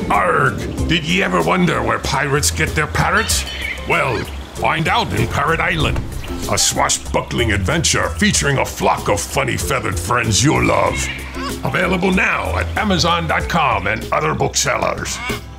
Arrgh! Did ye ever wonder where pirates get their parrots? Well, find out in Parrot Island. A swashbuckling adventure featuring a flock of funny feathered friends you'll love. Available now at Amazon.com and other booksellers.